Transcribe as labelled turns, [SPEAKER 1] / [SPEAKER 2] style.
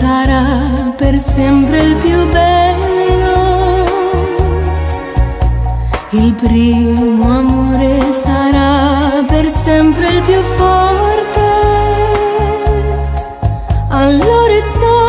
[SPEAKER 1] sarà per sempre il più bello. Il primo amore sarà per sempre il più forte. All'orizzonte